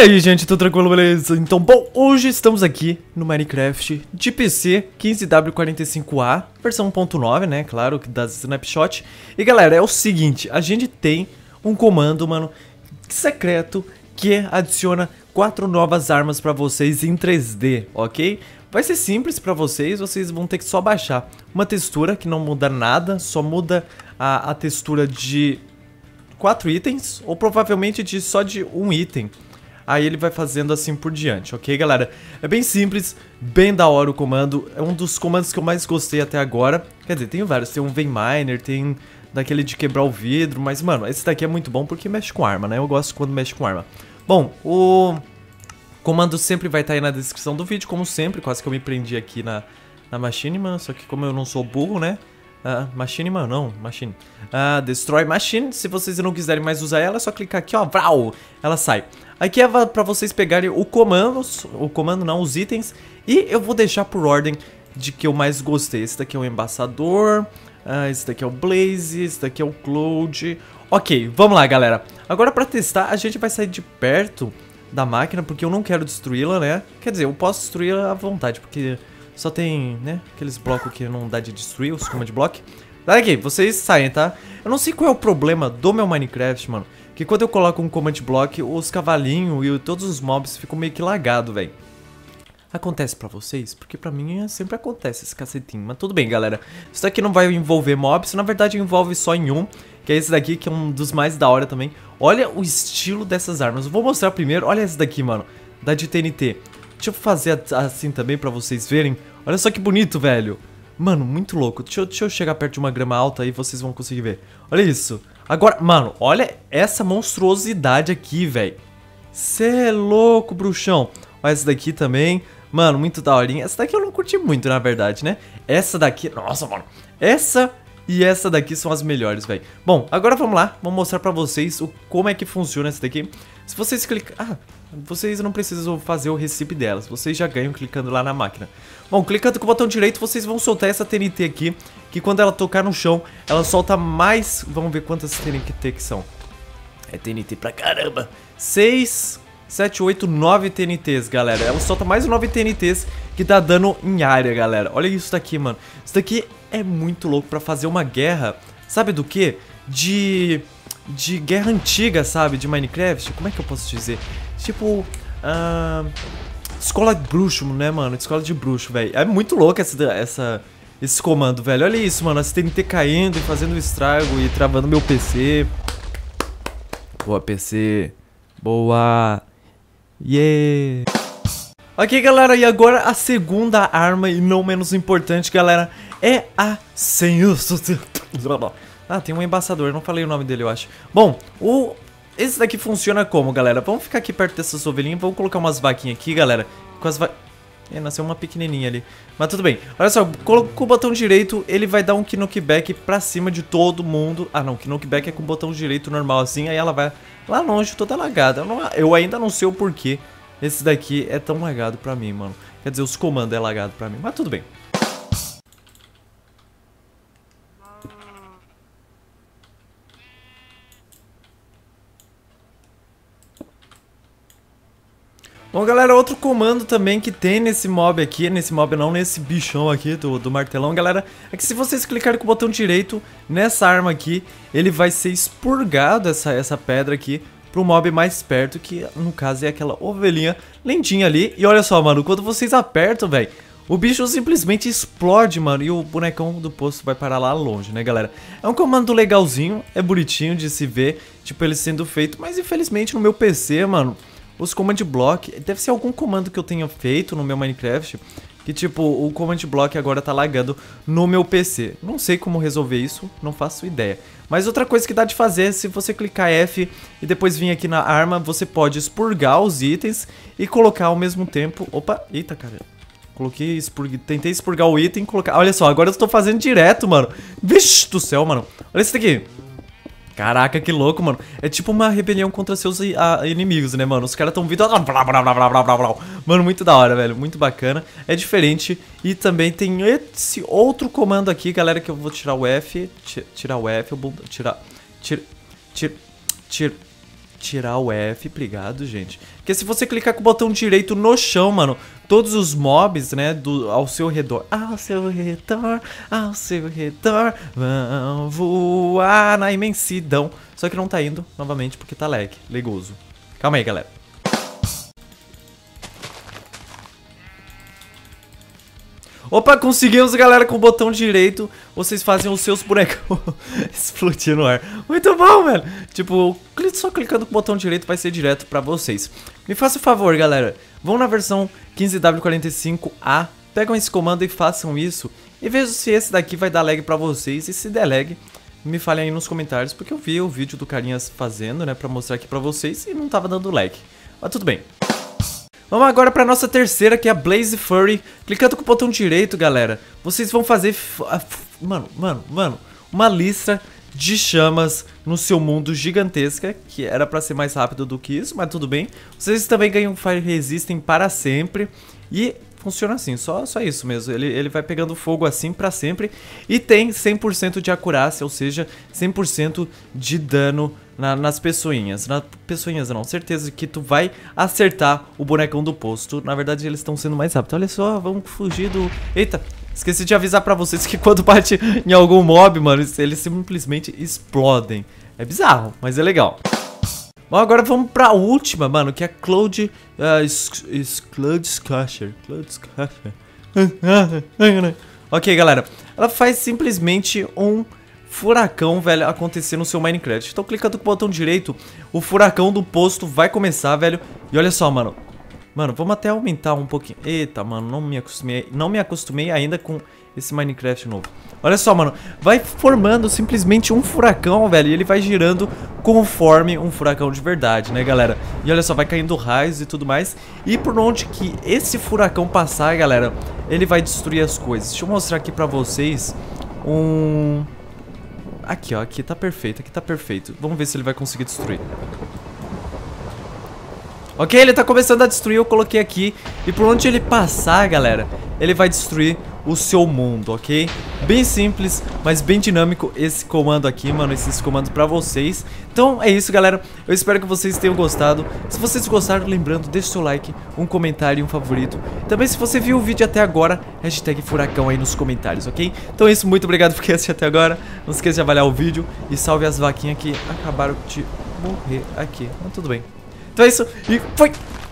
aí, gente, tudo tranquilo, beleza? Então, bom, hoje estamos aqui no Minecraft de PC 15W45A, versão 1.9, né, claro, das Snapshot. E, galera, é o seguinte, a gente tem um comando, mano, secreto, que adiciona 4 novas armas pra vocês em 3D, ok? Vai ser simples pra vocês, vocês vão ter que só baixar uma textura que não muda nada, só muda a textura de 4 itens, ou provavelmente só de um item. Aí ele vai fazendo assim por diante, ok, galera? É bem simples, bem da hora o comando. É um dos comandos que eu mais gostei até agora. Quer dizer, tem vários, tem um Vein-Miner, tem daquele de quebrar o vidro. Mas, mano, esse daqui é muito bom porque mexe com arma, né? Eu gosto quando mexe com arma. Bom, o comando sempre vai estar aí na descrição do vídeo, como sempre. Quase que eu me prendi aqui na Machinima, só que como eu não sou burro, né? Machinima não, Machine. Destroy Machine, se vocês não quiserem mais usar ela, é só clicar aqui, ó, vrau, ela sai. Aqui é pra vocês pegarem os itens, e eu vou deixar por ordem de que eu mais gostei. Esse daqui é o Embaçador, esse daqui é o Blaze, esse daqui é o Cloud. Ok, vamos lá, galera. Agora pra testar, a gente vai sair de perto da máquina, porque eu não quero destruí-la, né? Quer dizer, eu posso destruí-la à vontade, porque só tem, né, aqueles blocos que não dá de destruir, os command block. Daqui, vocês saem, tá? Eu não sei qual é o problema do meu Minecraft, mano, que quando eu coloco um command block, os cavalinhos e todos os mobs ficam meio que lagados, velho. Acontece pra vocês? Porque pra mim sempre acontece esse cacetinho. Mas tudo bem, galera. Isso daqui não vai envolver mobs, na verdade envolve só em um, que é esse daqui, que é um dos mais da hora também. Olha o estilo dessas armas. Eu vou mostrar primeiro. Olha esse daqui, mano, da de TNT. Deixa eu fazer assim também pra vocês verem. Olha só que bonito, velho. Mano, muito louco. Deixa eu chegar perto de uma grama alta aí vocês vão conseguir ver. Olha isso. Agora, mano, olha essa monstruosidade aqui, velho. Cê é louco, bruxão. Olha essa daqui também. Mano, muito daorinha. Essa daqui eu não curti muito, na verdade, né? Essa daqui... Nossa, mano. Essa e essa daqui são as melhores, velho. Bom, agora vamos lá. Vou mostrar pra vocês como é que funciona essa daqui. Se vocês clicarem... vocês não precisam fazer o recipe delas. Vocês já ganham clicando lá na máquina. Bom, clicando com o botão direito, vocês vão soltar essa TNT aqui, que quando ela tocar no chão, ela solta mais... Vamos ver quantas TNT que são. É TNT pra caramba. 6, 7, 8, 9 TNTs, galera. Ela solta mais 9 TNTs que dá dano em área, galera. Olha isso daqui, mano. Isso daqui é muito louco pra fazer uma guerra. Sabe do quê? De guerra antiga, sabe? De Minecraft. Como é que eu posso dizer? Tipo, escola de bruxo, né, mano? Escola de bruxo, velho. É muito louco esse comando, velho. Olha isso, mano. As TNT caindo e fazendo estrago e travando meu PC. Boa, PC. Boa. Yeah. Ok, galera. E agora a segunda arma, e não menos importante, galera, é a tem um embaçador. Não falei o nome dele, eu acho. Bom, esse daqui funciona como, galera? Vamos ficar aqui perto dessas ovelhinhas. Vamos colocar umas vaquinhas aqui, galera. Com as nasceu uma pequenininha ali. Mas tudo bem. Olha só, com o botão direito, ele vai dar um knockback pra cima de todo mundo. Ah, não. Knockback é com o botão direito normal assim. Aí ela vai lá longe, toda lagada. Eu ainda não sei o porquê esse daqui é tão lagado pra mim, mano. Quer dizer, os comandos é lagado pra mim. Mas tudo bem. Bom, galera, outro comando também que tem nesse mob aqui, nesse bichão aqui do martelão, galera, é que se vocês clicarem com o botão direito nessa arma aqui, ele vai ser expurgado, essa pedra aqui, pro mob mais perto, que no caso é aquela ovelhinha lentinha ali. E olha só, mano, quando vocês apertam, velho, o bicho simplesmente explode, mano, e o bonecão do posto vai parar lá longe, né, galera? É um comando legalzinho, é bonitinho de se ver, tipo, ele sendo feito, mas infelizmente no meu PC, mano, os command block, deve ser algum comando que eu tenha feito no meu Minecraft, que tipo, o command block agora tá lagando no meu PC. Não sei como resolver isso, não faço ideia. Mas outra coisa que dá de fazer, se você clicar F e depois vir aqui na arma, você pode expurgar os itens e colocar ao mesmo tempo... Opa, eita, cara. Tentei expurgar o item e colocar... Olha só, agora eu tô fazendo direto, mano. Vixe do céu, mano. Olha isso daqui. Caraca, que louco, mano. É tipo uma rebelião contra seus inimigos, né, mano? Os caras tão vindo... Mano, muito da hora, velho. Muito bacana. É diferente. E também tem esse outro comando aqui, galera, que eu vou tirar o F. Tirar o F. Eu vou tirar... tirar o F, obrigado, gente. Porque se você clicar com o botão direito no chão, mano, todos os mobs, né, ao seu redor, ao seu redor, vão voar na imensidão. Só que não tá indo, novamente, porque tá legoso. Calma aí, galera. Opa, conseguimos, galera, com o botão direito. Vocês fazem os seus bonecos explodir no ar. Muito bom, velho. Tipo, só clicando com o botão direito vai ser direto pra vocês. Me faça um favor, galera. Vão na versão 15W45A, pegam esse comando e façam isso. E vejam se esse daqui vai dar lag pra vocês. E se der lag, me falem aí nos comentários, porque eu vi o vídeo do carinhas fazendo, né, pra mostrar aqui pra vocês e não tava dando lag. Mas tudo bem. Vamos agora para nossa terceira, que é a Blaze Fury. Clicando com o botão direito, galera, vocês vão fazer, uma lista de chamas no seu mundo gigantesca, que era para ser mais rápido do que isso, mas tudo bem. Vocês também ganham Fire Resistem para sempre e funciona assim, só isso mesmo. Ele vai pegando fogo assim pra sempre e tem 100% de acurácia, ou seja, 100% de dano nas pessoinhas. Nas pessoinhas não, certeza que tu vai acertar o bonecão do posto. Na verdade eles estão sendo mais rápidos. Olha só, vamos fugir do... Eita, esqueci de avisar pra vocês que quando bate em algum mob, mano, eles simplesmente explodem. É bizarro, mas é legal. Bom, agora vamos pra última, mano, que é a Cloud Scratcher. Ok, galera. Ela faz simplesmente um furacão, velho, acontecer no seu Minecraft. Então, clicando com o botão direito, o furacão do posto vai começar, velho. E olha só, mano. Mano, vamos até aumentar um pouquinho. Eita, mano, não me acostumei ainda com esse Minecraft novo. Olha só, mano, vai formando simplesmente um furacão, velho, e ele vai girando conforme um furacão de verdade, né, galera? E olha só, vai caindo raios e tudo mais. E por onde que esse furacão passar, galera, ele vai destruir as coisas. Deixa eu mostrar aqui pra vocês Aqui, ó, aqui tá perfeito, Vamos ver se ele vai conseguir destruir. Ok, ele tá começando a destruir, eu coloquei aqui. E por onde ele passar, galera, ele vai destruir o seu mundo, ok? Bem simples, mas bem dinâmico esse comando aqui, mano, esses comandos pra vocês. Então é isso, galera, eu espero que vocês tenham gostado. Se vocês gostaram, lembrando, deixa o seu like, um comentário e um favorito. Também se você viu o vídeo até agora, hashtag furacão aí nos comentários, ok? Então é isso, muito obrigado por assistir até agora. Não esqueça de avaliar o vídeo e salve as vaquinhas que acabaram de morrer aqui. Mas tudo bem. Então é isso, e foi!